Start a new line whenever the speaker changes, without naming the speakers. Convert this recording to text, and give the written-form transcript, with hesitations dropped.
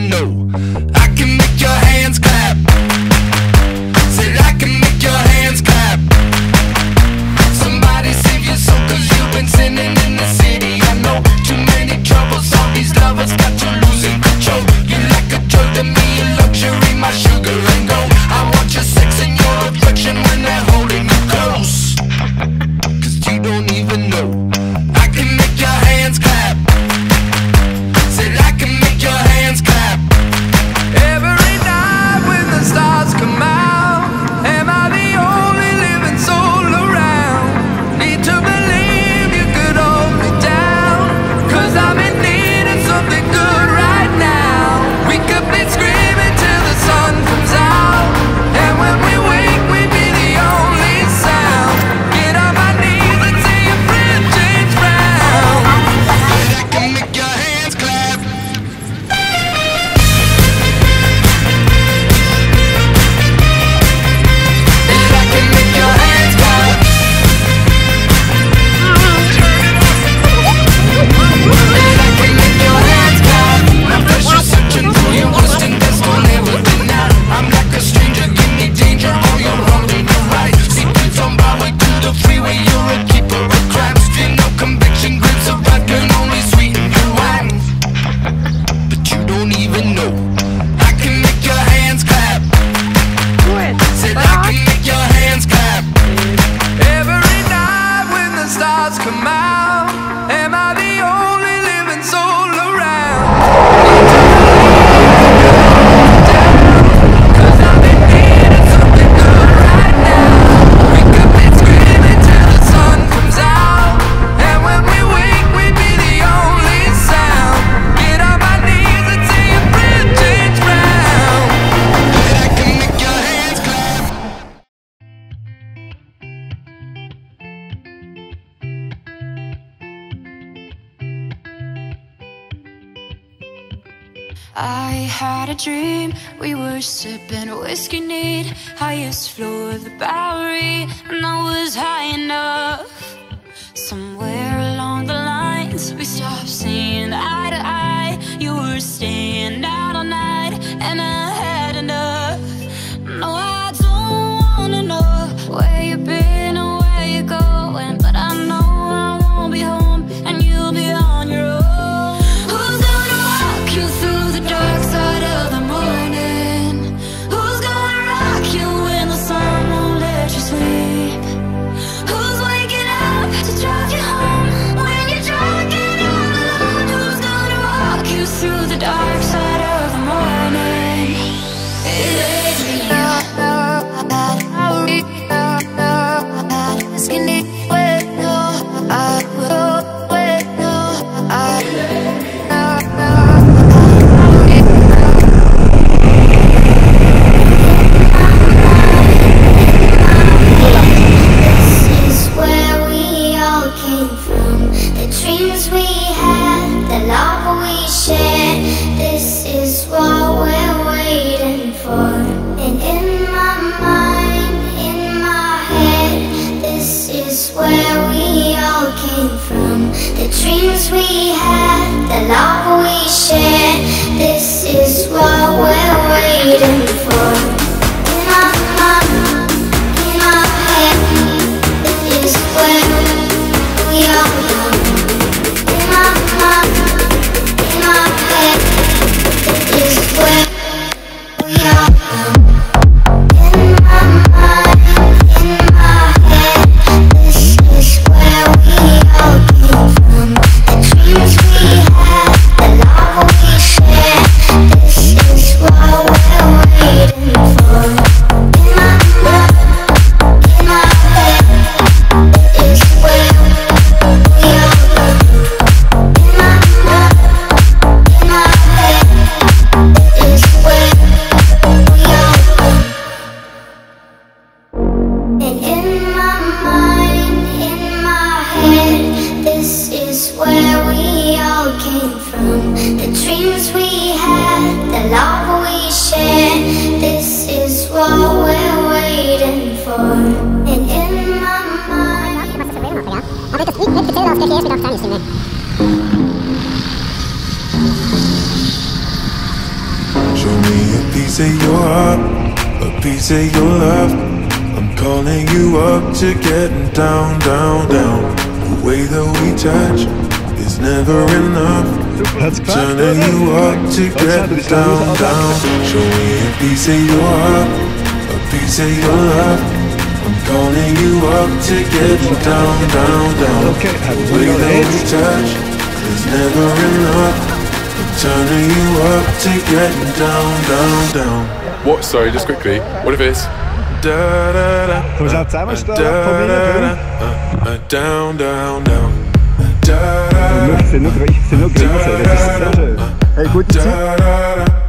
even know I can make your hands clap. Said I can make your hands clap. Somebody save your soul, cause you've been sinning in the city. I know too many troubles, all these lovers got you losing control. You like a drug to me, a luxury, my sugar and gold. I want your sex and your affection when they're holding you close. Cause you don't even know I can make your hands clap. Said I can make your hands clap. Every night when the stars come out, am I the only living soul around? Need to believe you could hold me down, cause I'm in need of something good right now. We could be screaming till the sun comes out, and when we wake we'd be the only sound. Get on my knees and see your friend change round. And I can make your hands clap. And I can make your hands clap. And I can make your hands clap. My pressure searching through your worst and best will never deny. I'm like a stranger, give me danger, all you're wrong to the right. Secrets on Broadway to the freeway, you're a keeper of crime. Still no conviction, grips of blood can only sweeten your wine. But you don't even know I can make your hands clap. Said I can make your hands clap. Every night when the stars come out, am I the only living soul around? Cause I'm in need of something good right now. We could be screaming till the sun comes out, and when we wake we'd be the only sound. Get on my knees and see your friend change round. And I can make your hands clap.
I had a dream, we were sipping whiskey neat, highest floor of the Bowery, and I was high enough. Somewhere along the lines, we stopped seeing eye to eye. You were staying out all night, and I had enough. No, I don't wanna know where you've been or where you're going, but I know I won't be home, and you'll be on your own. Who's gonna walk you through the dark side of the morning? Who's gonna rock you when the sun won't let you sleep? Who's waking up to drive you home when you're drunk and all alone? Who's gonna walk you through the dark side of the morning? It ain't me.
Dreams we had, the love we shared, this is what we're waiting for. In my mind, in my head, this is where we are now. In my mind, in my head, this is where we are now. In my mind, in my head, this is where we all came from. The dreams we had, the love we shared, this is what we're waiting for. In my mind, in my head, this is where we all go. In my mind, in my head, this is where we all go. And in my mind, in my head, this is where we all came from. The dreams we had, the love we shared, this is what we're waiting for. And in my mind,
I'll make a sweet baked potato steak with our Chinese thing there.
piece of your heart, a piece of your love. I'm calling you up to getting down, down, down. The way that we touch is never enough. Turning you up to getting down, down. Show me a piece of your heart, a piece of your love. I'm calling you up to getting down, down, down. The way that we touch is never enough. Turning you up to getting down, down, down.
What? Sorry, just quickly. What if it's
Da da da.
Kom eens aan het samen spelen,
Da
proberen.
down, down, down. Da da
C'est nos grilles, c'est ça. Hey, écoute ici.
da da.